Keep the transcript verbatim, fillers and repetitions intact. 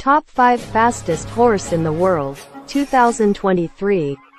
Top five fastest horse in the world, two thousand twenty-three.